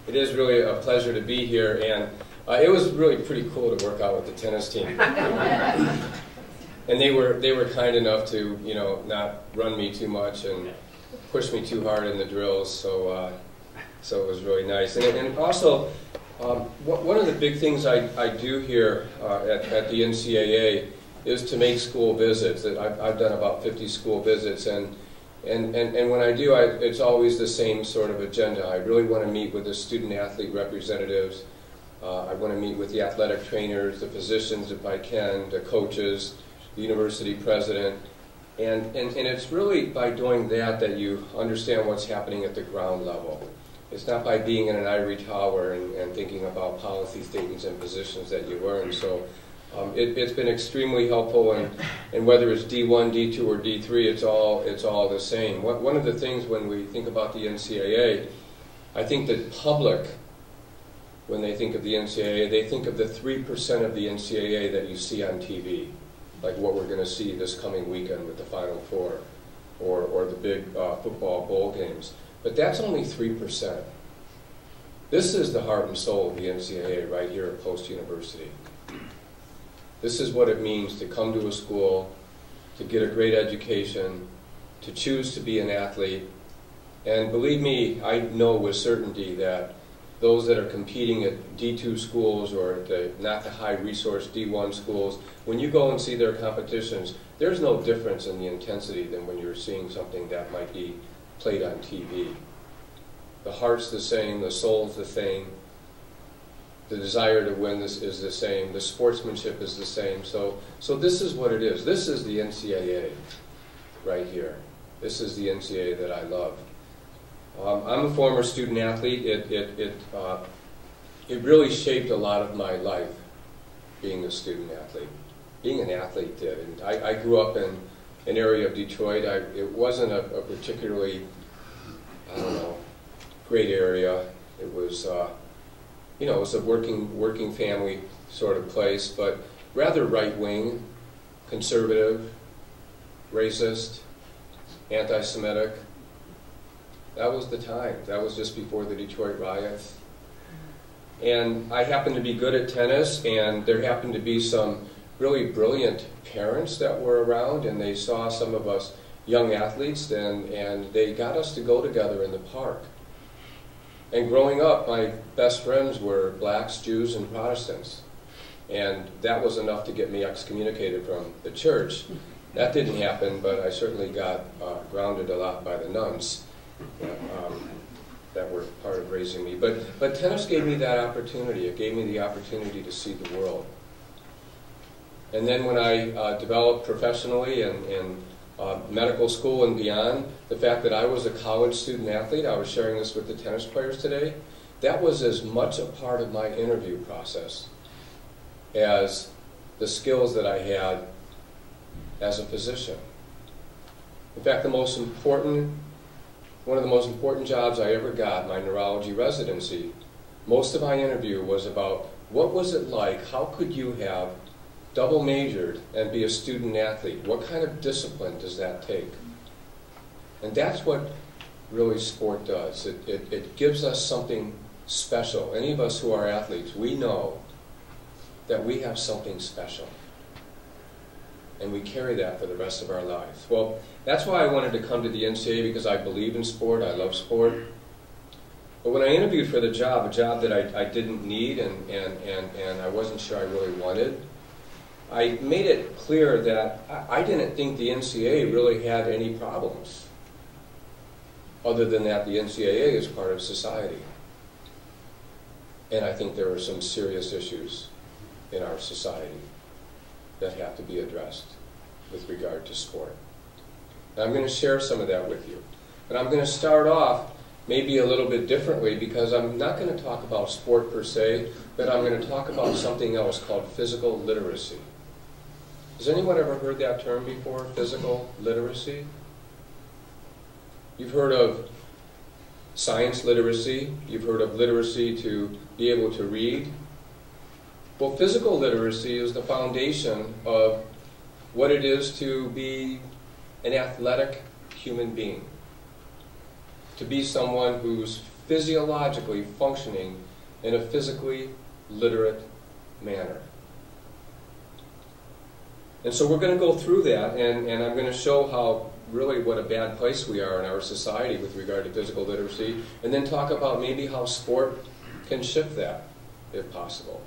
It is really a pleasure to be here, and it was really pretty cool to work out with the tennis team. And they were kind enough to, you know, not run me too much and push me too hard in the drills, so it was really nice. And also, one of the big things I do here at the NCAA is to make school visits. I've done about 50 school visits, and when I do, it's always the same sort of agenda. I really want to meet with the student-athlete representatives. I want to meet with the athletic trainers, the physicians if I can, the coaches, the university president. And it's really by doing that you understand what's happening at the ground level. It's not by being in an ivory tower and thinking about policy statements and positions that you learn. So it's been extremely helpful, and whether it's D1, D2, or D3, it's all the same. One of the things when we think about the NCAA, I think that public, when they think of the NCAA, they think of the 3% of the NCAA that you see on TV, like what we're going to see this coming weekend with the Final Four, or the big football bowl games. But that's only 3%. This is the heart and soul of the NCAA right here at Post University. This is what it means to come to a school, to get a great education, to choose to be an athlete. And believe me, I know with certainty that those that are competing at D2 schools or not the high-resource D1 schools, when you go and see their competitions, there's no difference in the intensity than when you're seeing something that might be played on TV. The heart's the same, the soul's the same, the desire to win is the same, the sportsmanship is the same. So this is what it is. This is the NCAA right here. This is the NCAA that I love. I'm a former student athlete. It really shaped a lot of my life, being a student athlete. Being an athlete did. And I grew up in an area of Detroit. It wasn't a particularly, I don't know, great area. It was, you know, it was a working family sort of place, but rather right-wing, conservative, racist, anti-Semitic. That was the time. That was just before the Detroit riots. And I happened to be good at tennis, and there happened to be some really brilliant parents that were around, and they saw some of us young athletes, and they got us to go together in the park. And growing up, my best friends were blacks, Jews, and Protestants. And that was enough to get me excommunicated from the church. That didn't happen, but I certainly got grounded a lot by the nuns that were part of raising me. But tennis gave me that opportunity. It gave me the opportunity to see the world. And then when I developed professionally in medical school and beyond, the fact that I was a college student athlete, I was sharing this with the tennis players today, that was as much a part of my interview process as the skills that I had as a physician. In fact, one of the most important jobs I ever got, my neurology residency, most of my interview was about what was it like, how could you have double majored and be a student athlete? What kind of discipline does that take? And that's what really sport does. It gives us something special. Any of us who are athletes, we know that we have something special. And we carry that for the rest of our lives. Well, that's why I wanted to come to the NCAA, because I believe in sport, I love sport. But when I interviewed for the job, a job that I didn't need and I wasn't sure I really wanted, I made it clear that I didn't think the NCAA really had any problems, other than that the NCAA is part of society. And I think there are some serious issues in our society that have to be addressed with regard to sport. And I'm going to share some of that with you. But I'm going to start off maybe a little bit differently, because I'm not going to talk about sport per se, but I'm going to talk about something else called physical literacy. Has anyone ever heard that term before, physical literacy? You've heard of science literacy, you've heard of literacy to be able to read. Well, physical literacy is the foundation of what it is to be an athletic human being. To be someone who's physiologically functioning in a physically literate manner. And so we're going to go through that, and I'm going to show how really what a bad place we are in our society with regard to physical literacy, and then talk about maybe how sport can shift that, if possible.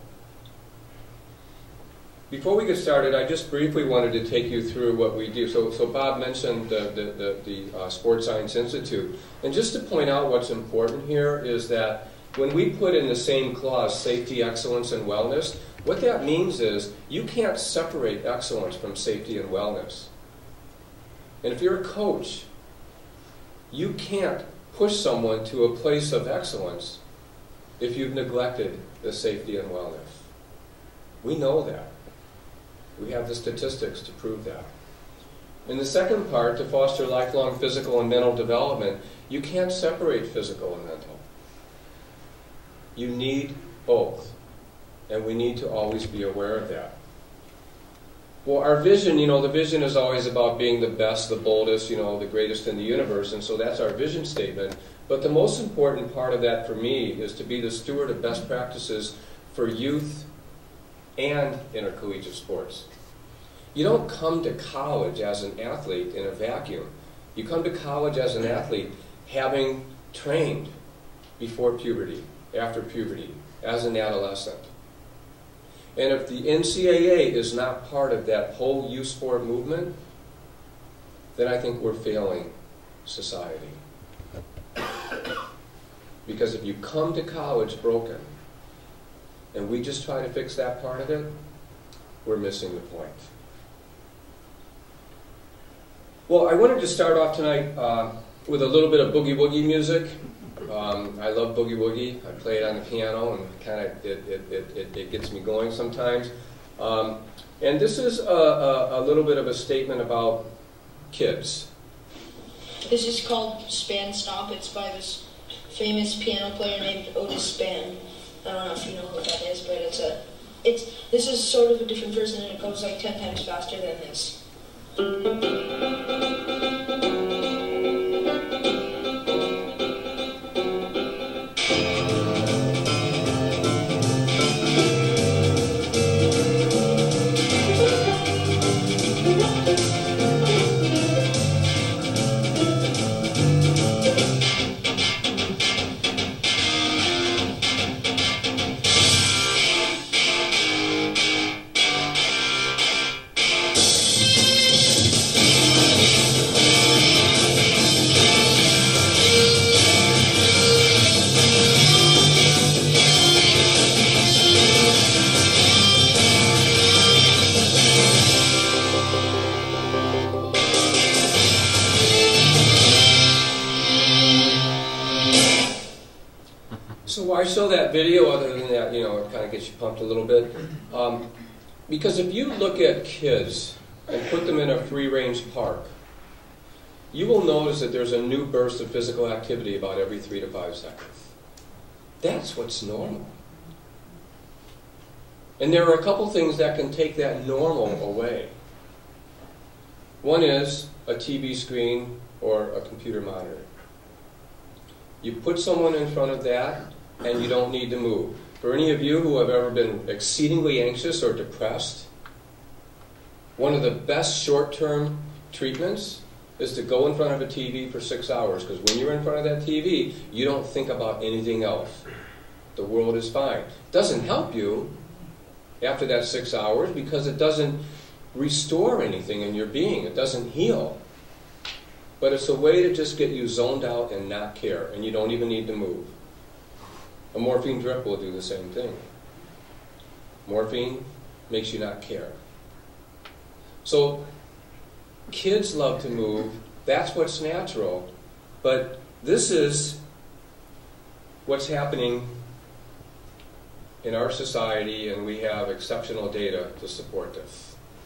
Before we get started, I just briefly wanted to take you through what we do. So Bob mentioned the Sports Science Institute. And just to point out what's important here is that when we put in the same clause, safety, excellence, and wellness, what that means is you can't separate excellence from safety and wellness. And if you're a coach, you can't push someone to a place of excellence if you've neglected the safety and wellness. We know that. We have the statistics to prove that. In the second part, to foster lifelong physical and mental development, you can't separate physical and mental. You need both, and we need to always be aware of that. Well, our vision, the vision is always about being the best, the boldest, the greatest in the universe, and so that's our vision statement. But the most important part of that for me is to be the steward of best practices for youth and intercollegiate sports. You don't come to college as an athlete in a vacuum. You come to college as an athlete having trained before puberty, after puberty, as an adolescent. And if the NCAA is not part of that whole youth sport movement, then I think we're failing society. Because if you come to college broken, and we just try to fix that part of it, we're missing the point. Well, I wanted to start off tonight with a little bit of boogie-woogie music. I love boogie-woogie. I play it on the piano, and kind of it gets me going sometimes. And this is a little bit of a statement about kids. This is called Span Stomp. It's by this famous piano player named Otis Spann. I don't know if you know what that is, but this is sort of a different version, and it goes like 10 times faster than this. I show that video, other than that, it kind of gets you pumped a little bit. Because if you look at kids and put them in a free-range park, you will notice that there's a new burst of physical activity about every 3 to 5 seconds. That's what's normal. And there are a couple things that can take that normal away. One is a TV screen or a computer monitor. You put someone in front of that, and you don't need to move. For any of you who have ever been exceedingly anxious or depressed, one of the best short-term treatments is to go in front of a TV for 6 hours, because when you're in front of that TV, you don't think about anything else. The world is fine. It doesn't help you after that 6 hours because it doesn't restore anything in your being. It doesn't heal. But it's a way to just get you zoned out and not care, and you don't even need to move. A morphine drip will do the same thing. Morphine makes you not care. So kids love to move. That's what's natural. But this is what's happening in our society, and we have exceptional data to support this.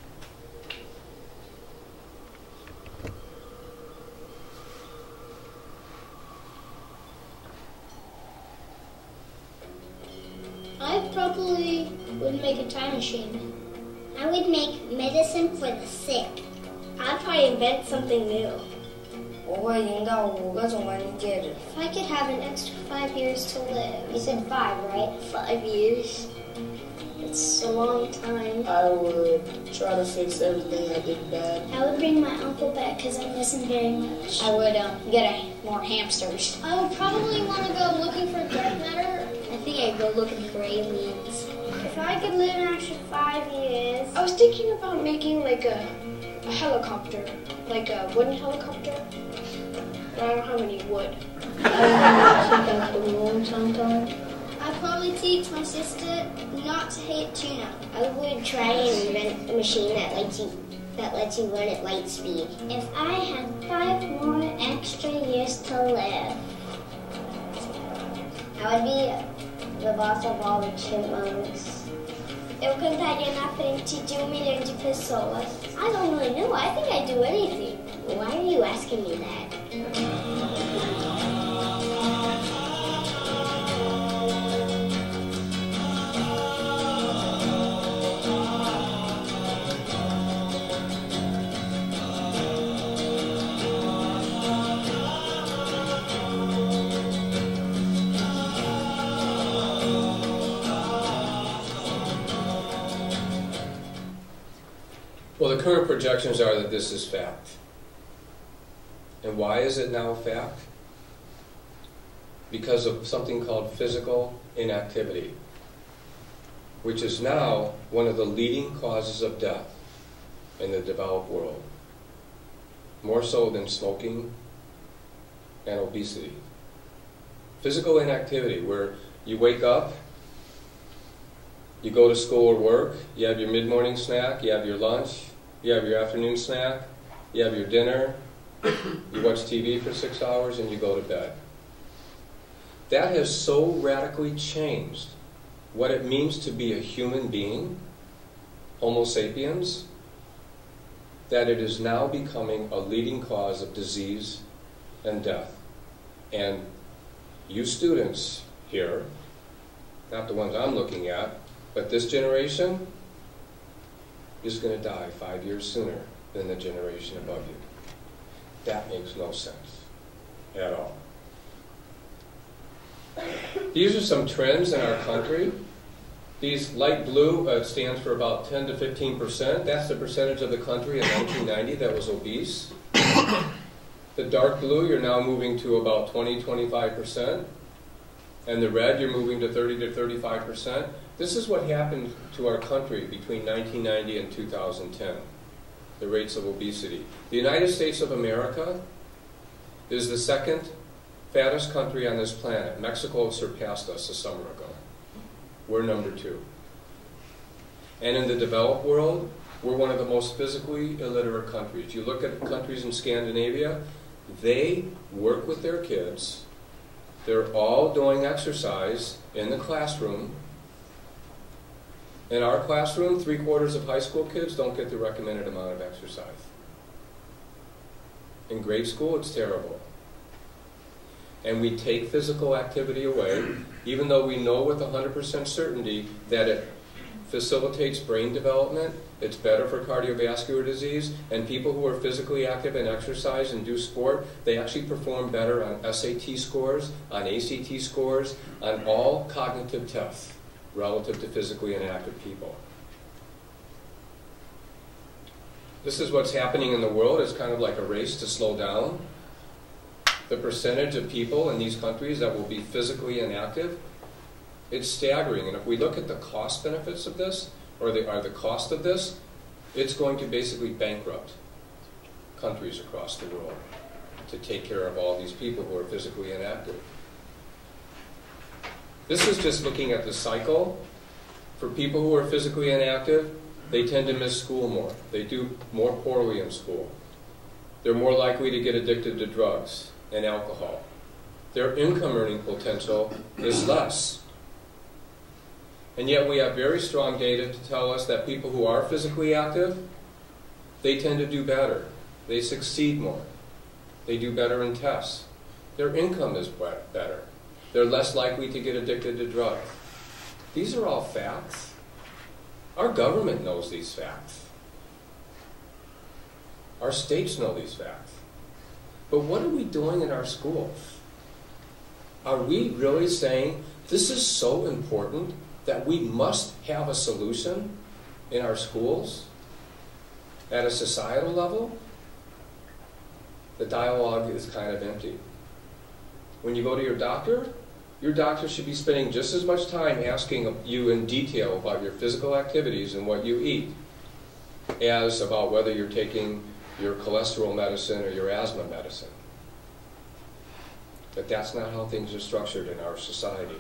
I probably would make a time machine. I would make medicine for the sick. I'd probably invent something new. 我会赢到5个总冠军戒指。 If I could have an extra 5 years to live. You said 5, right? 5 years. It's a long time. I would try to fix everything I did bad. I would bring my uncle back because I miss him very much. I would get more hamsters. I would probably want to go looking for dark matter. I think I'd go looking for aliens. If I could live an extra 5 years. I was thinking about making like a helicopter, like a wooden helicopter. But I don't have any wood. I'd probably teach my sister not to hate tuna. I would try and invent a machine that lets you run at light speed. If I had 5 more extra years to live. I would be the boss of all the chipmunks. Eu cantaria na frente de 1 milhão de pessoas. I don't really know. I think I'd do anything. Why are you asking me that? Well, the current projections are that this is fact. And why is it now fact? Because of something called physical inactivity, which is now one of the leading causes of death in the developed world, more so than smoking and obesity. Physical inactivity, where you wake up, you go to school or work, you have your mid-morning snack, you have your lunch, you have your afternoon snack, you have your dinner, you watch TV for 6 hours, and you go to bed. That has so radically changed what it means to be a human being, Homo sapiens, that it is now becoming a leading cause of disease and death. And you students here, not the ones I'm looking at, but this generation is going to die 5 years sooner than the generation above you. That makes no sense at all. These are some trends in our country. These light blue stands for about 10 to 15%. That's the percentage of the country in 1990 that was obese. The dark blue, you're now moving to about 20, 25%. And the red, you're moving to 30 to 35%. This is what happened to our country between 1990 and 2010, the rates of obesity. The United States of America is the second fattest country on this planet. Mexico surpassed us a summer ago. We're number 2. And in the developed world, we're one of the most physically illiterate countries. You look at countries in Scandinavia, they work with their kids. They're all doing exercise in the classroom. In our classroom, 3/4 of high school kids don't get the recommended amount of exercise. In grade school, it's terrible. And we take physical activity away, even though we know with 100% certainty that it facilitates brain development, it's better for cardiovascular disease, and people who are physically active and exercise and do sport, they actually perform better on SAT scores, on ACT scores, on all cognitive tests relative to physically inactive people. This is what's happening in the world. It's kind of like a race to slow down. The percentage of people in these countries that will be physically inactive, it's staggering. And if we look at the cost benefits of this, or the cost of this, it's going to basically bankrupt countries across the world to take care of all these people who are physically inactive. This is just looking at the cycle. For people who are physically inactive, they tend to miss school more. They do more poorly in school. They're more likely to get addicted to drugs and alcohol. Their income earning potential is less. And yet we have very strong data to tell us that people who are physically active, they tend to do better. They succeed more. They do better in tests. Their income is better. They're less likely to get addicted to drugs. These are all facts. Our government knows these facts. Our states know these facts. But what are we doing in our schools? Are we really saying this is so important that we must have a solution in our schools at a societal level? The dialogue is kind of empty. When you go to your doctor should be spending just as much time asking you in detail about your physical activities and what you eat as about whether you're taking your cholesterol medicine or your asthma medicine. But that's not how things are structured in our society.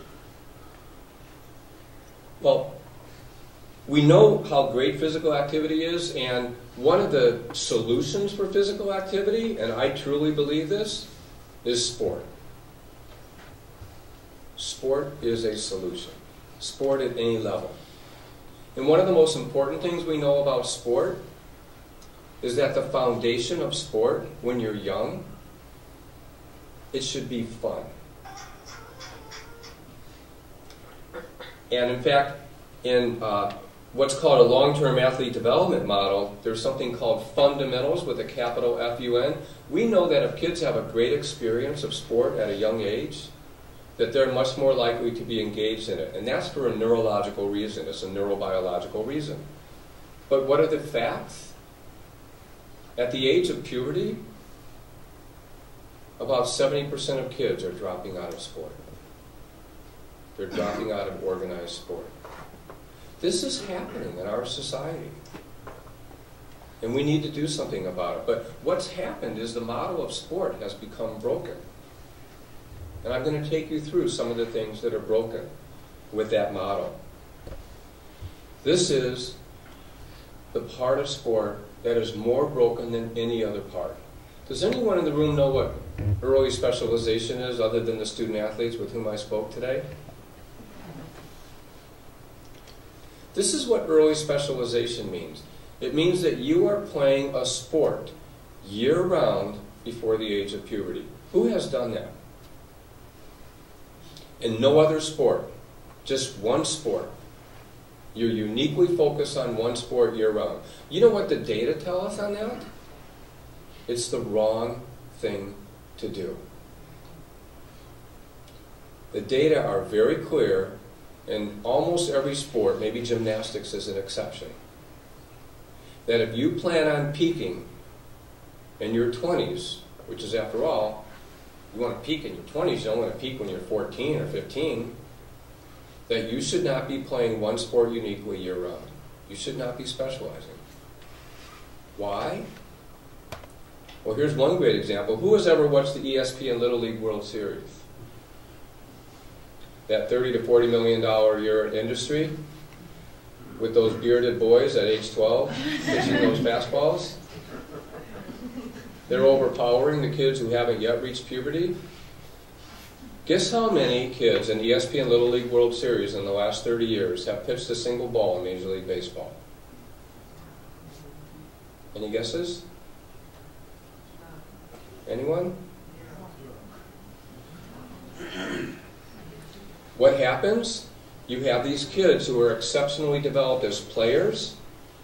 Well, we know how great physical activity is, and one of the solutions for physical activity, and I truly believe this, is sport. Sport is a solution. Sport at any level. And one of the most important things we know about sport is that the foundation of sport, when you're young, it should be fun. And in fact, in what's called a long-term athlete development model, there's something called fundamentals with a capital F-U-N. We know that if kids have a great experience of sport at a young age, that they're much more likely to be engaged in it. And that's for a neurological reason. It's a neurobiological reason. But what are the facts? At the age of puberty, about 70% of kids are dropping out of sport. They're dropping out of organized sport. This is happening in our society. And we need to do something about it. But what's happened is the model of sport has become broken. And I'm going to take you through some of the things that are broken with that model. This is the part of sport that is more broken than any other part. Does anyone in the room know what early specialization is other than the student athletes with whom I spoke today? This is what early specialization means. It means that you are playing a sport year-round before the age of puberty. Who has done that? And no other sport, just one sport. You're uniquely focused on one sport year-round. You know what the data tell us on that? It's the wrong thing to do. The data are very clear in almost every sport, maybe gymnastics is an exception, that if you plan on peaking in your 20s, which is after all, you want to peak in your 20s, you don't want to peak when you're 14 or 15, that you should not be playing one sport uniquely year-round. You should not be specializing. Why? Well, here's one great example. Who has ever watched the ESPN Little League World Series? That $30 to $40 million a year industry with those bearded boys at age 12 pitching those fastballs? They're overpowering the kids who haven't yet reached puberty. Guess how many kids in the ESPN Little League World Series in the last 30 years have pitched a single ball in Major League Baseball? Any guesses? Anyone? What happens? You have these kids who are exceptionally developed as players,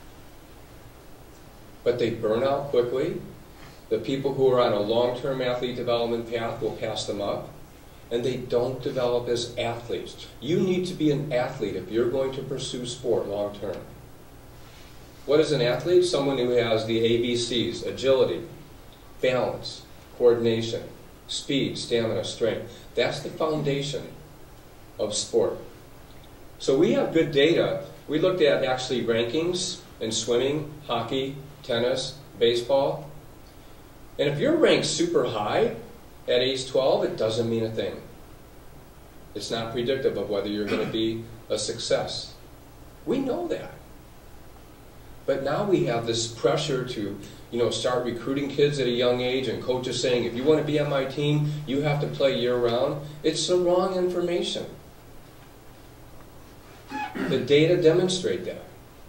but they burn out quickly. The people who are on a long-term athlete development path will pass them up, and they don't develop as athletes. You need to be an athlete if you're going to pursue sport long-term. What is an athlete? Someone who has the ABCs: agility, balance, coordination, speed, stamina, strength. That's the foundation of sport. So we have good data. We looked at actually rankings in swimming, hockey, tennis, baseball. And if you're ranked super high at age 12, it doesn't mean a thing. It's not predictive of whether you're going to be a success. We know that. But now we have this pressure to, start recruiting kids at a young age, and coaches saying, if you want to be on my team, you have to play year-round. It's the wrong information. The data demonstrate that.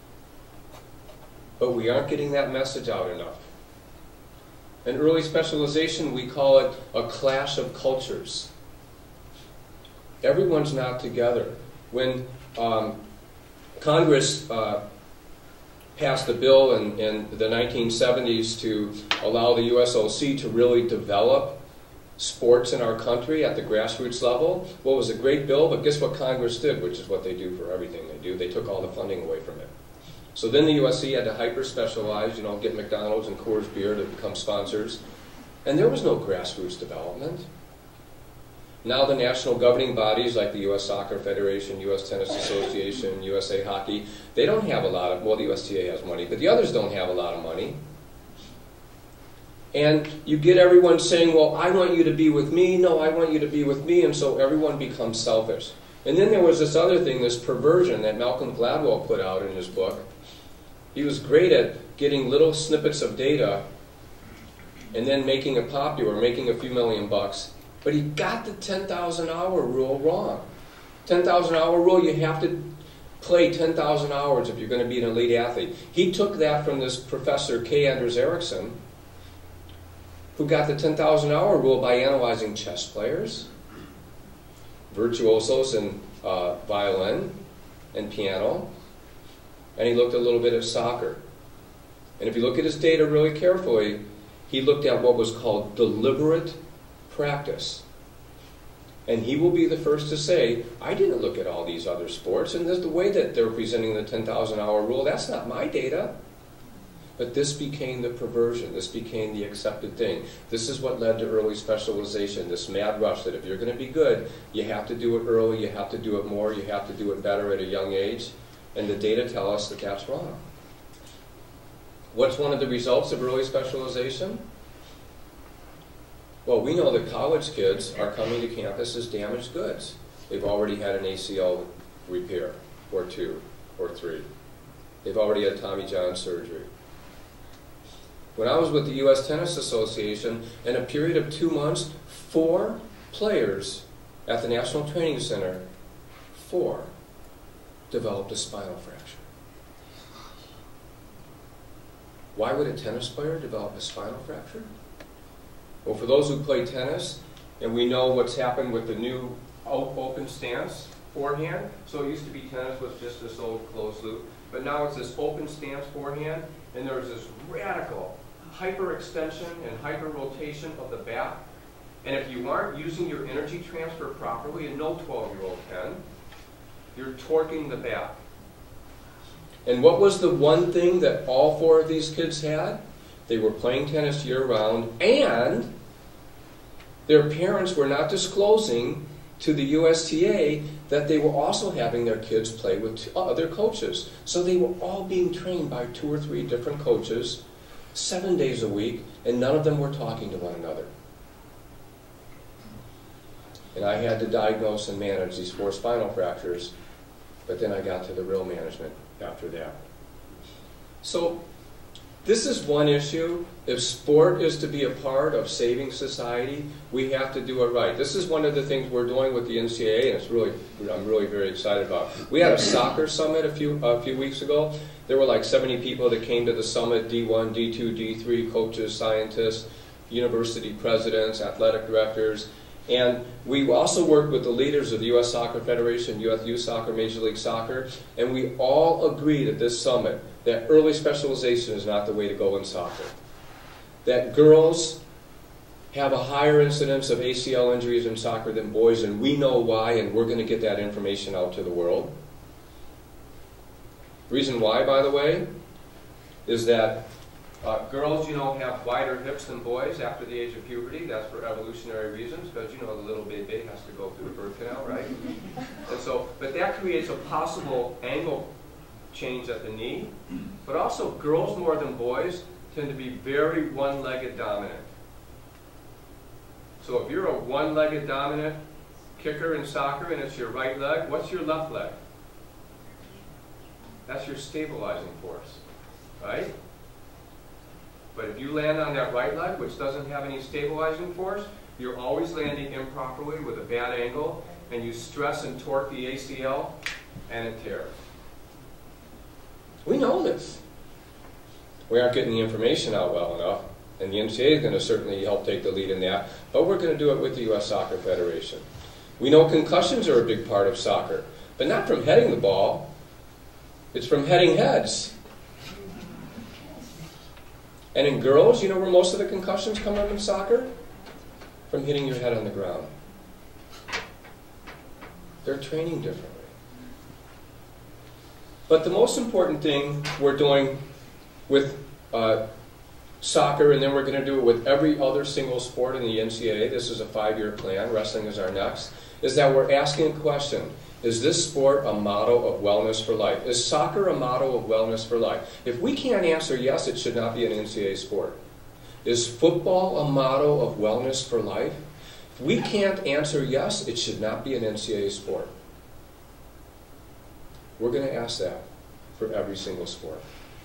But we aren't getting that message out enough. In early specialization, we call it a clash of cultures. Everyone's not together. When Congress passed a bill in the 1970s to allow the USOC to really develop sports in our country at the grassroots level. Well, it was a great bill, but guess what Congress did, which is what they do for everything they do? They took all the funding away from it. So then the USC had to hyper-specialize, you know, get McDonald's and Coors Beer to become sponsors. And there was no grassroots development. Now the national governing bodies like the U.S. Soccer Federation, U.S. Tennis Association, USA Hockey, they don't have a lot of, well, the USTA has money, but the others don't have a lot of money. And you get everyone saying, well, I want you to be with me, no, I want you to be with me, and so everyone becomes selfish. And then there was this other thing, this perversion that Malcolm Gladwell put out in his book. He was great at getting little snippets of data and then making it popular, making a few $1 million bucks. But he got the 10,000-hour rule wrong. 10,000-hour rule, you have to play 10,000 hours if you're going to be an elite athlete. He took that from this professor, K. Anders Ericsson, who got the 10,000-hour rule by analyzing chess players, virtuosos in violin and piano, and he looked a little bit at soccer. And if you look at his data really carefully, he looked at what was called deliberate practice. And he will be the first to say, I didn't look at all these other sports, and the way that they're presenting the 10,000-hour rule, that's not my data. But this became the perversion. This became the accepted thing. This is what led to early specialization, this mad rush that if you're going to be good, you have to do it early, you have to do it more, you have to do it better at a young age. And the data tell us that that's wrong. What's one of the results of early specialization? Well, we know that college kids are coming to campus as damaged goods. They've already had an ACL repair, or 2, or 3. They've already had Tommy John surgery. When I was with the U.S. Tennis Association, in a period of 2 months, 4 players at the National Training Center, 4, developed a spinal fracture. Why would a tennis player develop a spinal fracture? Well, for those who play tennis, and we know what's happened with the new open stance forehand. So it used to be tennis was just this old closed loop, but now it's this open stance forehand, and there's this radical hyperextension and hyper-rotation of the bat. And if you aren't using your energy transfer properly, and no 12-year-old can, you're torquing the bat. And what was the one thing that all 4 of these kids had? They were playing tennis year-round, and their parents were not disclosing to the USTA that they were also having their kids play with other coaches. So they were all being trained by 2 or 3 different coaches, 7 days a week, and none of them were talking to one another. And I had to diagnose and manage these 4 spinal fractures, but then I got to the real management after that. So this is one issue. If sport is to be a part of saving society, we have to do it right. This is one of the things we're doing with the NCAA, and I'm really very excited about. We had a soccer summit a few weeks ago. There were like 70 people that came to the summit, D1, D2, D3, coaches, scientists, university presidents, athletic directors. And we also worked with the leaders of the U.S. Soccer Federation, U.S. Youth Soccer, Major League Soccer, and we all agreed at this summit that early specialization is not the way to go in soccer. That girls have a higher incidence of ACL injuries in soccer than boys, and we know why, and we're going to get that information out to the world. The reason why, by the way, is that girls, have wider hips than boys after the age of puberty. That's for evolutionary reasons, because, the little baby has to go through the birth canal, right? And so, but that creates a possible angle change at the knee. But also, girls more than boys tend to be very one-legged dominant. So if you're a one-legged dominant kicker in soccer and it's your right leg, what's your left leg? That's your stabilizing force, right? But if you land on that right leg, which doesn't have any stabilizing force, you're always landing improperly with a bad angle, and you stress and torque the ACL, and it tears. We know this. We aren't getting the information out well enough, and the NCAA is going to certainly help take the lead in that, but we're going to do it with the U.S. Soccer Federation. We know concussions are a big part of soccer, but not from heading the ball. It's from heading heads. And in girls, you know where most of the concussions come from in soccer? From hitting your head on the ground. They're training differently. But the most important thing we're doing with soccer, and then we're going to do it with every other single sport in the NCAA, this is a 5-year plan, wrestling is our next, is that we're asking a question. Is this sport a model of wellness for life? Is soccer a model of wellness for life? If we can't answer yes, it should not be an NCAA sport. Is football a model of wellness for life? If we can't answer yes, it should not be an NCAA sport. We're going to ask that for every single sport.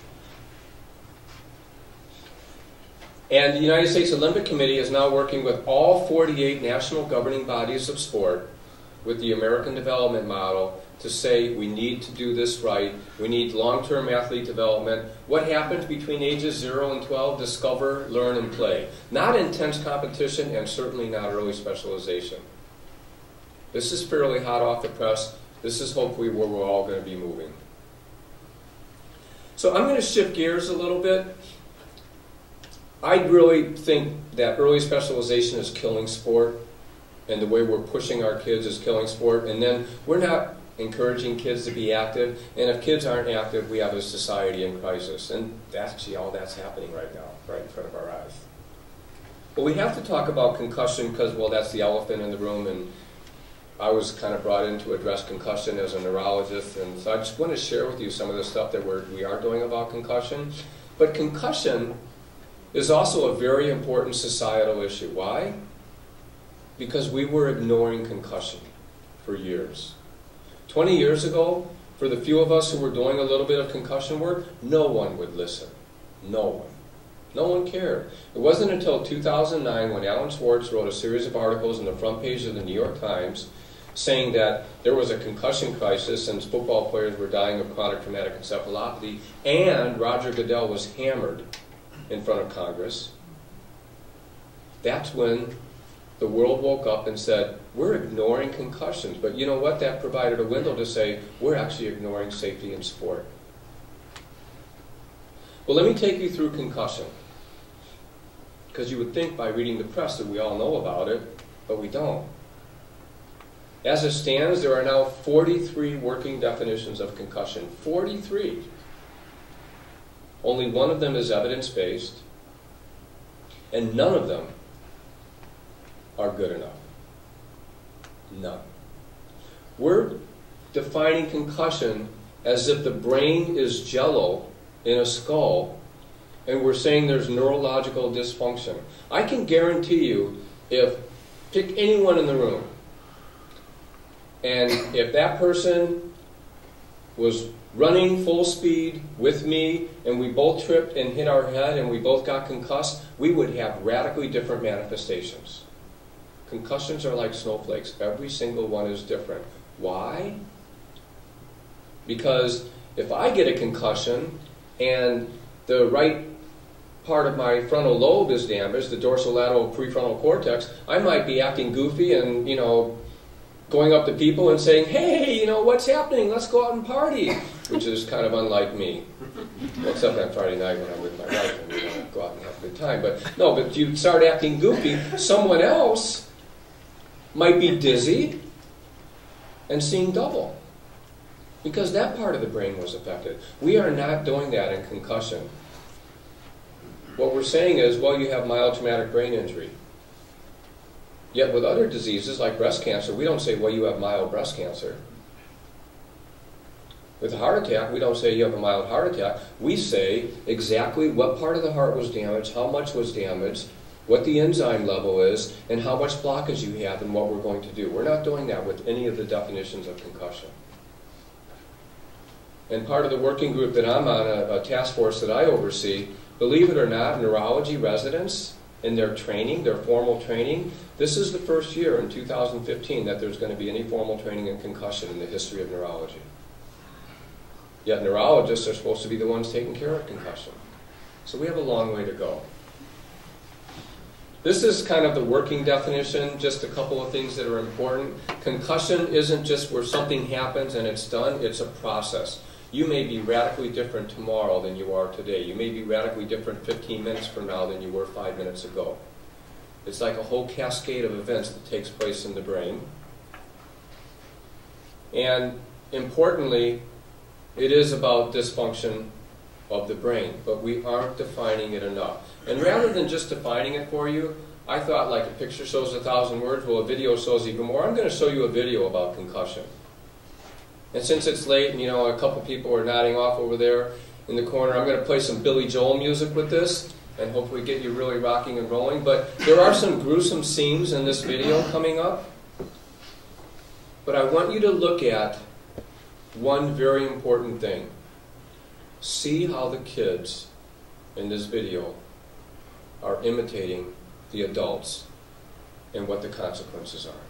And the United States Olympic Committee is now working with all 48 national governing bodies of sport with the American Development Model to say we need to do this right. We need long-term athlete development. What happens between ages 0 and 12? Discover, learn, and play. Not intense competition and certainly not early specialization. This is fairly hot off the press. This is hopefully where we're all going to be moving. So I'm going to shift gears a little bit. I really think that early specialization is killing sport, and the way we're pushing our kids is killing sport, and then we're not encouraging kids to be active, and if kids aren't active, we have a society in crisis, and that's actually all that's happening right now, right in front of our eyes. But we have to talk about concussion because, well, that's the elephant in the room, and I was kind of brought in to address concussion as a neurologist, and so I just want to share with you some of the stuff that we are doing about concussion. But concussion is also a very important societal issue. Why? Because we were ignoring concussion for years. 20 years ago, for the few of us who were doing a little bit of concussion work, no one would listen. No one. No one cared. It wasn't until 2009 when Alan Schwartz wrote a series of articles on the front page of the New York Times saying that there was a concussion crisis and football players were dying of chronic traumatic encephalopathy, and Roger Goodell was hammered in front of Congress. That's when the world woke up and said, we're ignoring concussions. But you know what? That provided a window to say, we're actually ignoring safety in sport. Well, let me take you through concussion. Because you would think by reading the press that we all know about it, but we don't. As it stands, there are now 43 working definitions of concussion. 43. Only one of them is evidence-based, and none of them are good enough. None. We're defining concussion as if the brain is jello in a skull, and we're saying there's neurological dysfunction. I can guarantee you, pick anyone in the room, and if that person was running full speed with me, and we both tripped and hit our head, and we both got concussed, we would have radically different manifestations. Concussions are like snowflakes. Every single one is different. Why? Because if I get a concussion and the right part of my frontal lobe is damaged, the dorsolateral prefrontal cortex, I might be acting goofy and, going up to people and saying, hey, what's happening? Let's go out and party, which is kind of unlike me. Except on Friday night when I'm with my wife and we want to go out and have a good time. But you start acting goofy, someone else might be dizzy and seeing double because that part of the brain was affected. We are not doing that in concussion. What we're saying is, well, you have mild traumatic brain injury. Yet with other diseases like breast cancer, we don't say, well, you have mild breast cancer. With a heart attack, we don't say you have a mild heart attack. We say exactly what part of the heart was damaged, how much was damaged, what the enzyme level is, and how much blockage you have and what we're going to do. We're not doing that with any of the definitions of concussion. And part of the working group that I'm on, a task force that I oversee, believe it or not, neurology residents in their training, their formal training, this is the first year in 2015 that there's going to be any formal training in concussion in the history of neurology. Yet neurologists are supposed to be the ones taking care of concussion. So we have a long way to go. This is kind of the working definition, just a couple of things that are important. Concussion isn't just where something happens and it's done, it's a process. You may be radically different tomorrow than you are today. You may be radically different 15 minutes from now than you were 5 minutes ago. It's like a whole cascade of events that takes place in the brain. And importantly, it is about dysfunction of the brain, but we aren't defining it enough. And rather than just defining it for you, I thought like a picture shows 1,000 words, well a video shows even more. I'm going to show you a video about concussion. And since it's late and a couple people are nodding off over there in the corner, I'm going to play some Billy Joel music with this and hopefully get you really rocking and rolling. But there are some gruesome scenes in this video coming up. But I want you to look at one very important thing. See how the kids in this video are imitating the adults and what the consequences are.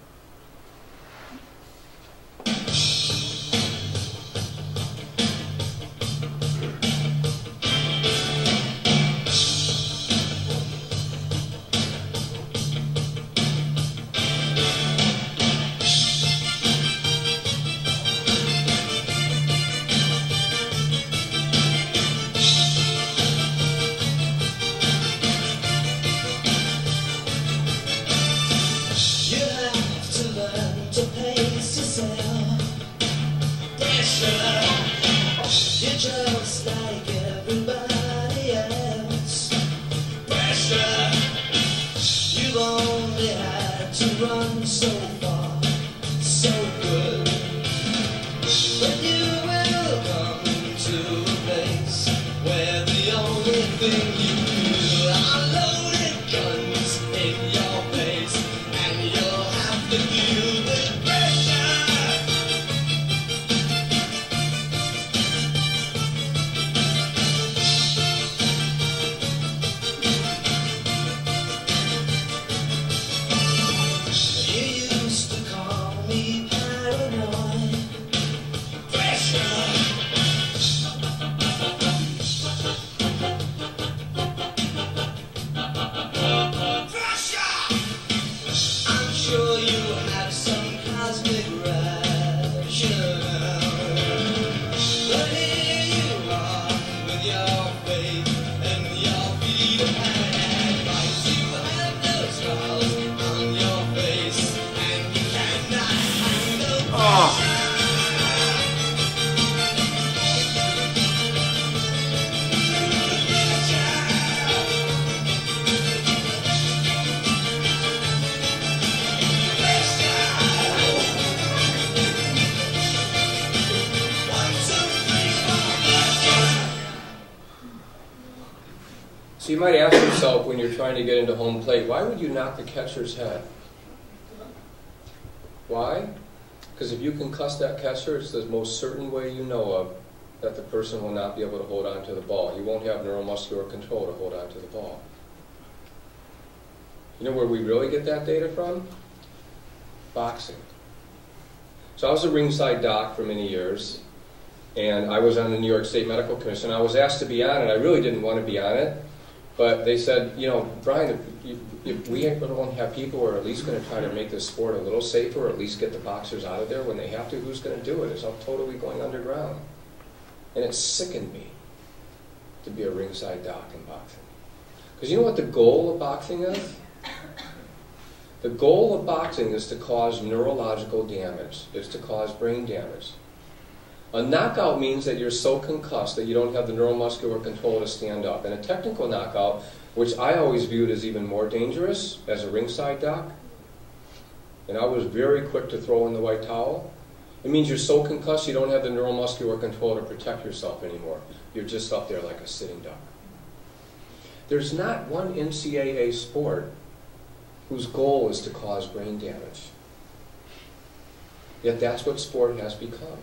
So you might ask yourself when you're trying to get into home plate, why would you knock the catcher's head? Why? Because if you concuss that catcher, it's the most certain way you know of that the person will not be able to hold on to the ball. You won't have neuromuscular control to hold on to the ball. You know where we really get that data from? Boxing. So I was a ringside doc for many years, and I was on the New York State Medical Commission. I was asked to be on it. I really didn't want to be on it. But they said, Brian, if we don't have people who are at least going to try to make this sport a little safer, or at least get the boxers out of there when they have to, who's going to do it? It's all totally going underground. And it sickened me to be a ringside doc in boxing. Because you know what the goal of boxing is? The goal of boxing is to cause neurological damage. It's to cause brain damage. A knockout means that you're so concussed that you don't have the neuromuscular control to stand up. And a technical knockout, which I always viewed as even more dangerous as a ringside doc, and I was very quick to throw in the white towel, it means you're so concussed you don't have the neuromuscular control to protect yourself anymore. You're just up there like a sitting duck. There's not one NCAA sport whose goal is to cause brain damage. Yet that's what sport has become.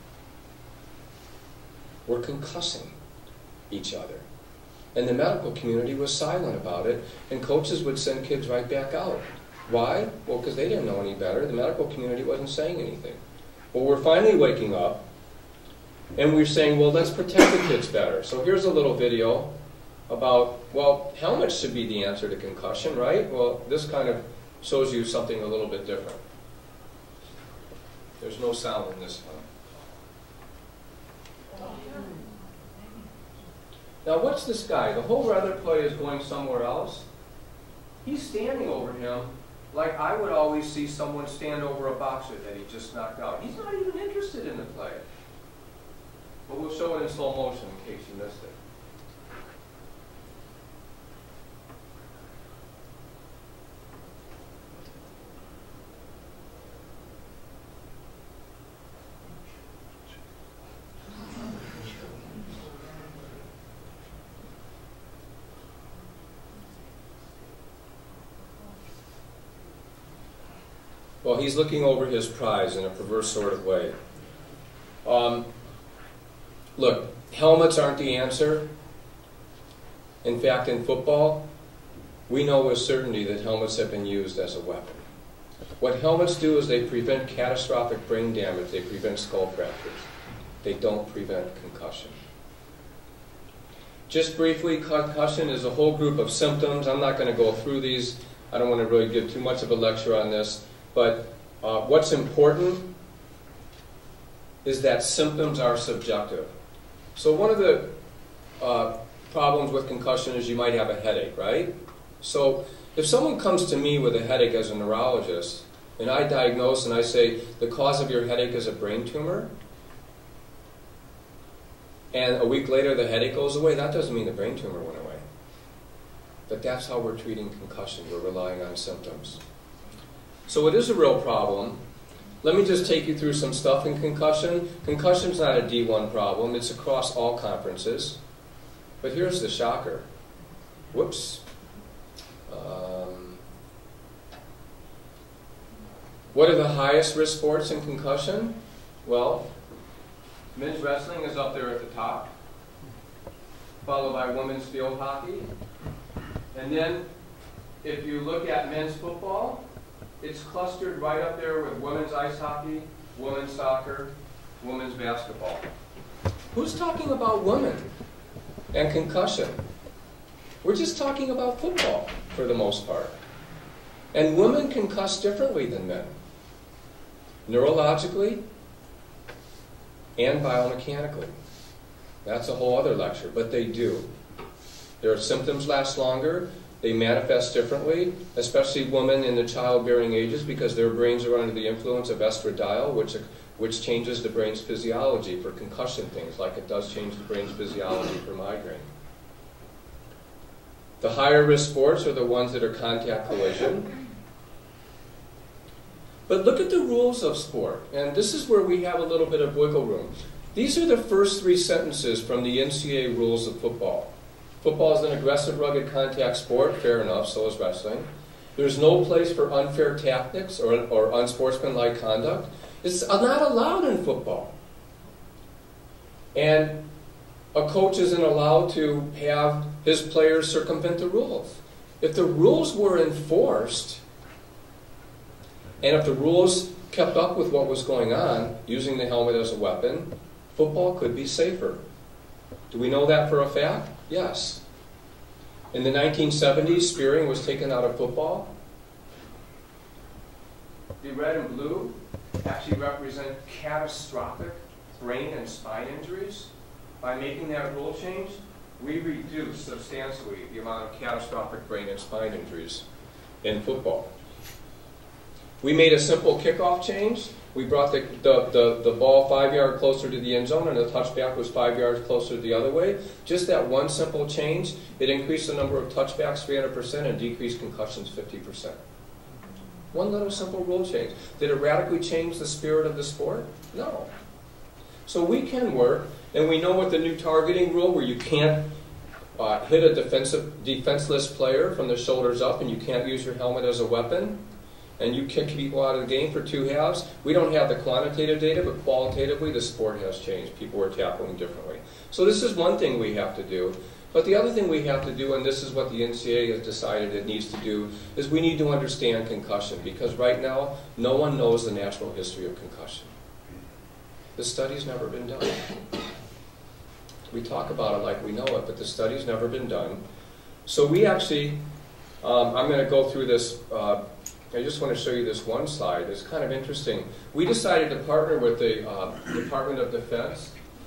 We're concussing each other. And the medical community was silent about it, and coaches would send kids right back out. Why? Well, because they didn't know any better. The medical community wasn't saying anything. Well, we're finally waking up, and we're saying, well, let's protect the kids better. So here's a little video about, well, helmets should be the answer to concussion, right? Well, this kind of shows you something a little bit different. There's no sound in this one. Now watch this guy. The whole other play is going somewhere else. He's standing over him like I would always see someone stand over a boxer that he just knocked out. He's not even interested in the play. But we'll show it in slow motion in case you missed it. Well, he's looking over his prize in a perverse sort of way. Look, helmets aren't the answer. In fact, in football, we know with certainty that helmets have been used as a weapon. What helmets do is they prevent catastrophic brain damage. They prevent skull fractures. They don't prevent concussion. Just briefly, concussion is a whole group of symptoms. I'm not going to go through these. I don't want to really give too much of a lecture on this. But what's important is that symptoms are subjective. So one of the problems with concussion is you might have a headache, right? So if someone comes to me with a headache as a neurologist, and I diagnose and I say, the cause of your headache is a brain tumor, and a week later the headache goes away, that doesn't mean the brain tumor went away. But that's how we're treating concussion. We're relying on symptoms. So it is a real problem. Let me just take you through some stuff in concussion. Concussion's not a D1 problem. It's across all conferences. But here's the shocker. Whoops. What are the highest risk sports in concussion? Well, men's wrestling is up there at the top, followed by women's field hockey. And then, if you look at men's football, it's clustered right up there with women's ice hockey, women's soccer, women's basketball. Who's talking about women and concussion? We're just talking about football for the most part. And women concuss differently than men, neurologically and biomechanically. That's a whole other lecture, but they do. Their symptoms last longer. They manifest differently, especially women in the childbearing ages, because their brains are under the influence of estradiol, which changes the brain's physiology for concussion things, like it does change the brain's physiology for migraine. The higher risk sports are the ones that are contact collision. But look at the rules of sport, and this is where we have a little bit of wiggle room. These are the first 3 sentences from the NCAA rules of football. Football is an aggressive, rugged contact sport. Fair enough, so is wrestling. There's no place for unfair tactics or unsportsmanlike conduct. It's not allowed in football. And a coach isn't allowed to have his players circumvent the rules. If the rules were enforced, and if the rules kept up with what was going on, using the helmet as a weapon, football could be safer. Do we know that for a fact? Yes. In the 1970s, spearing was taken out of football. The red and blue actually represent catastrophic brain and spine injuries. By making that rule change, we reduced substantially the amount of catastrophic brain and spine injuries in football. We made a simple kickoff change. We brought the ball 5 yards closer to the end zone, and the touchback was 5 yards closer the other way. Just that one simple change, it increased the number of touchbacks 300% and decreased concussions 50%. One little simple rule change. Did it radically change the spirit of the sport? No. So we can work, and we know with the new targeting rule where you can't hit a defenseless player from the shoulders up and you can't use your helmet as a weapon, and you kick people out of the game for 2 halves. We don't have the quantitative data, but qualitatively the sport has changed. People are tackling differently. So this is one thing we have to do. But the other thing we have to do, and this is what the NCAA has decided it needs to do, is we need to understand concussion, because right now no one knows the natural history of concussion. The study's never been done. We talk about it like we know it, but the study's never been done. So we actually, I'm going to go through this. I just want to show you this one slide. It's kind of interesting. We decided to partner with the Department of Defense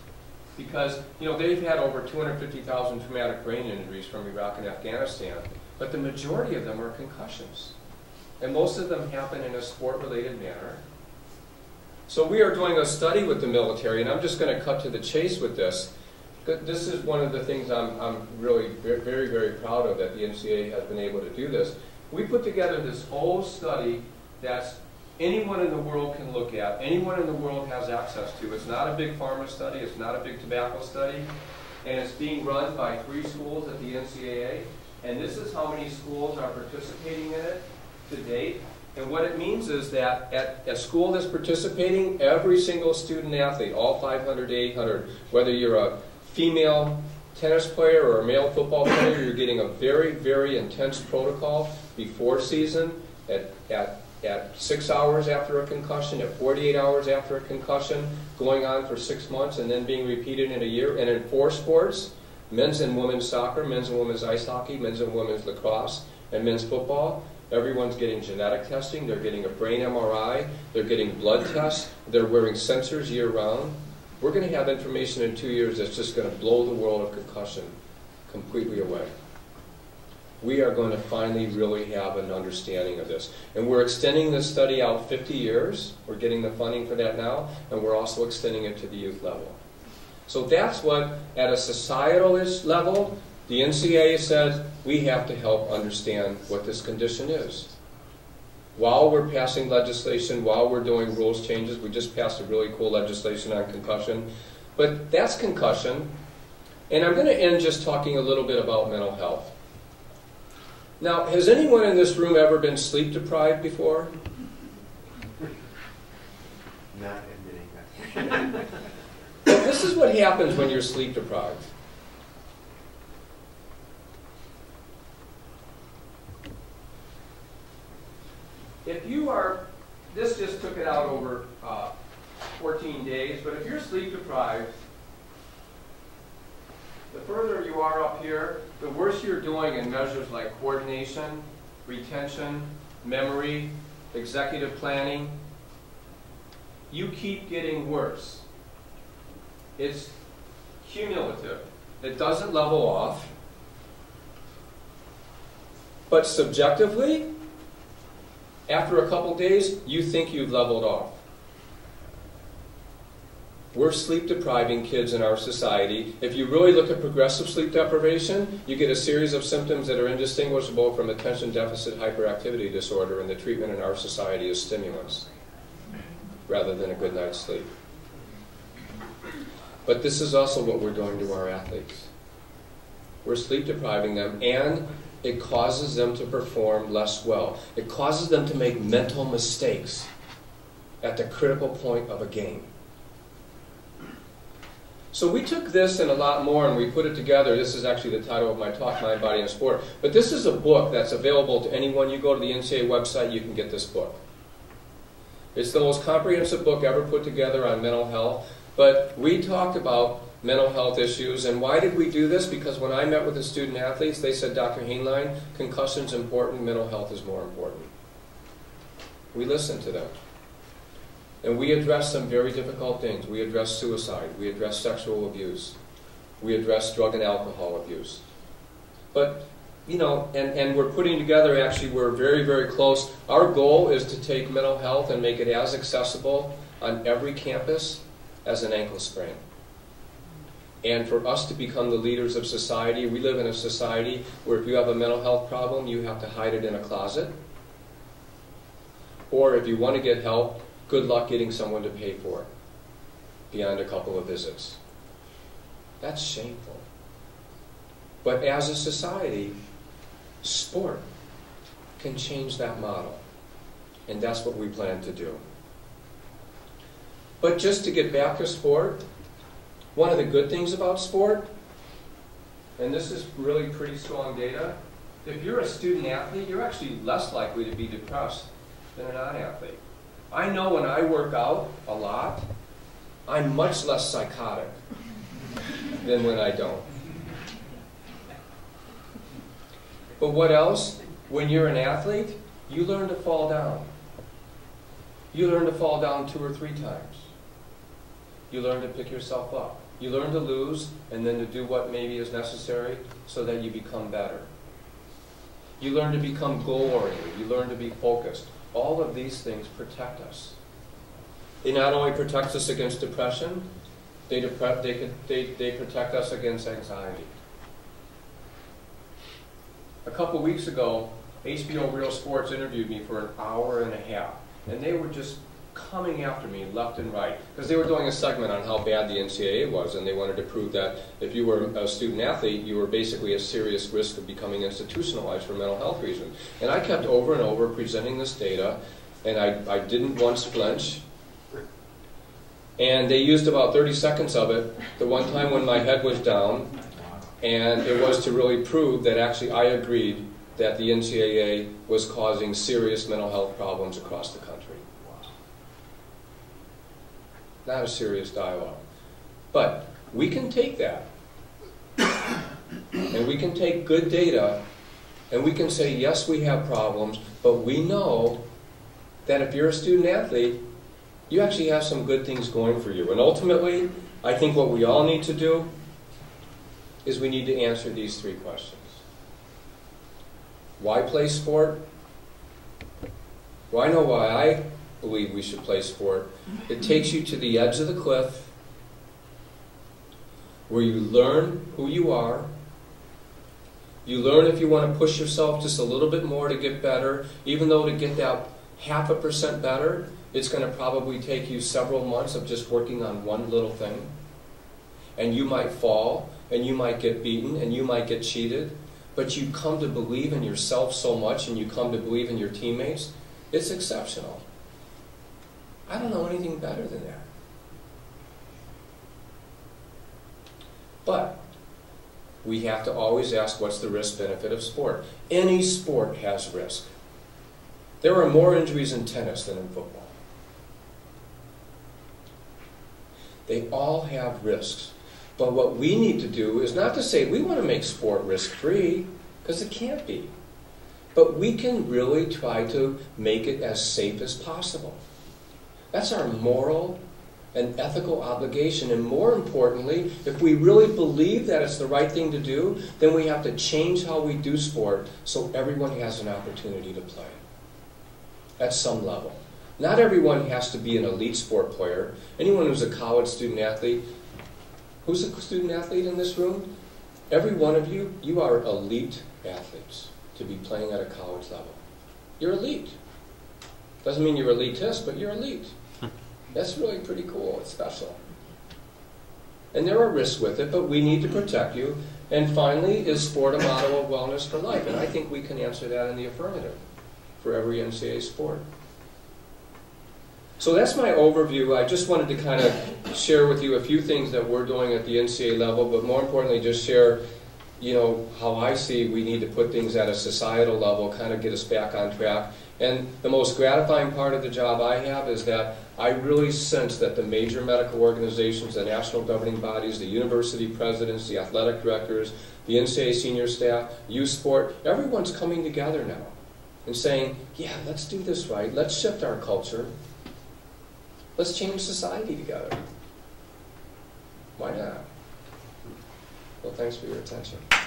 Because, you know, they've had over 250,000 traumatic brain injuries from Iraq and Afghanistan, but the majority of them are concussions. And most of them happen in a sport-related manner. So we are doing a study with the military, and I'm just going to cut to the chase with this. This is one of the things I'm really very, very proud of, that the NCAA has been able to do this. We put together this whole study that's anyone in the world can look at, anyone in the world has access to. It's not a big pharma study, it's not a big tobacco study, and it's being run by 3 schools at the NCAA, and this is how many schools are participating in it to date. And what it means is that at a school that's participating, every single student athlete, all 500 to 800, whether you're a female tennis player or a male football player, you're getting a very, very intense protocol before season, at 6 hours after a concussion, at 48 hours after a concussion, going on for 6 months, and then being repeated in a year. And in 4 sports, men's and women's soccer, men's and women's ice hockey, men's and women's lacrosse, and men's football, everyone's getting genetic testing, they're getting a brain MRI, they're getting blood tests, they're wearing sensors year-round. We're going to have information in 2 years that's just going to blow the world of concussion completely away. We are going to finally really have an understanding of this. And we're extending this study out 50 years. We're getting the funding for that now, and we're also extending it to the youth level. So that's what, at a societal level, the NCAA says we have to help understand what this condition is. While we're passing legislation, while we're doing rules changes, we just passed a really cool legislation on concussion. But that's concussion. And I'm going to end just talking a little bit about mental health. Now, has anyone in this room ever been sleep deprived before? Not admitting that. Well, this is what happens when you're sleep deprived. If you are, this just took it out over 14 days, but if you're sleep deprived, the further you are up here, the worse you're doing in measures like coordination, retention, memory, executive planning. You keep getting worse. It's cumulative. It doesn't level off. But subjectively, after a couple days, you think you've leveled off. We're sleep depriving kids in our society. If you really look at progressive sleep deprivation, you get a series of symptoms that are indistinguishable from attention deficit hyperactivity disorder, and the treatment in our society is stimulants rather than a good night's sleep. But this is also what we're doing to our athletes. We're sleep depriving them, and it causes them to perform less well. It causes them to make mental mistakes at the critical point of a game. So we took this and a lot more and we put it together. This is actually the title of my talk, Mind, Body, and Sport. But this is a book that's available to anyone. You go to the NCAA website, you can get this book. It's the most comprehensive book ever put together on mental health. But we talked about mental health issues. And why did we do this? Because when I met with the student athletes, they said, Dr. Hainline, concussion's important, mental health is more important. We listened to them. And we address some very difficult things. We address suicide. We address sexual abuse. We address drug and alcohol abuse. But, you know, and we're putting together, actually, we're very, very close. Our goal is to take mental health and make it as accessible on every campus as an ankle sprain. And for us to become the leaders of society, we live in a society where if you have a mental health problem, you have to hide it in a closet. Or if you want to get help, good luck getting someone to pay for it beyond a couple of visits. That's shameful. But as a society, sport can change that model. And that's what we plan to do. But just to get back to sport, one of the good things about sport, and this is really pretty strong data, if you're a student athlete, you're actually less likely to be depressed than a non-athlete. I know when I work out a lot, I'm much less psychotic than when I don't. But what else? When you're an athlete, you learn to fall down. You learn to fall down 2 or 3 times. You learn to pick yourself up. You learn to lose and then to do what maybe is necessary so that you become better. You learn to become goal-oriented. You learn to be focused. All of these things protect us. They not only protect us against depression, they protect us against anxiety. A couple weeks ago, HBO Real Sports interviewed me for an hour and a half, and they were just coming after me left and right, because they were doing a segment on how bad the NCAA was, and they wanted to prove that if you were a student athlete, you were basically at serious risk of becoming institutionalized for mental health reasons. And I kept over and over presenting this data, and I didn't once flinch. And they used about 30 seconds of it the one time when my head was down, and it was to really prove that actually I agreed that the NCAA was causing serious mental health problems across the country. Not a serious dialogue. But we can take that, and we can take good data, and we can say, yes, we have problems, but we know that if you're a student athlete, you actually have some good things going for you. And ultimately, I think what we all need to do is we need to answer these three questions. Why play sport? Well, I know why I believe we should play sport. It takes you to the edge of the cliff where you learn who you are. You learn if you want to push yourself just a little bit more to get better, even though to get that 0.5% better, it's going to probably take you several months of just working on one little thing. And you might fall, and you might get beaten, and you might get cheated, but you come to believe in yourself so much, and you come to believe in your teammates. It's exceptional. I don't know anything better than that. But we have to always ask, what's the risk-benefit of sport? Any sport has risk. There are more injuries in tennis than in football. They all have risks. But what we need to do is not to say we want to make sport risk-free, because it can't be. But we can really try to make it as safe as possible. That's our moral and ethical obligation. And more importantly, if we really believe that it's the right thing to do, then we have to change how we do sport so everyone has an opportunity to play at some level. Not everyone has to be an elite sport player. Anyone who's a college student athlete, who's a student athlete in this room? Every one of you, you are elite athletes to be playing at a college level. You're elite. Doesn't mean you're elitist, but you're elite. That's really pretty cool. It's special. And there are risks with it, but we need to protect you. And finally, is sport a model of wellness for life? And I think we can answer that in the affirmative for every NCAA sport. So that's my overview. I just wanted to kind of share with you a few things that we're doing at the NCAA level, but more importantly, just share, how I see we need to put things at a societal level, kind of get us back on track. And the most gratifying part of the job I have is that I really sense that the major medical organizations, the national governing bodies, the university presidents, the athletic directors, the NCAA senior staff, youth sport, everyone's coming together now and saying, yeah, let's do this right. Let's shift our culture. Let's change society together. Why not? Well, thanks for your attention.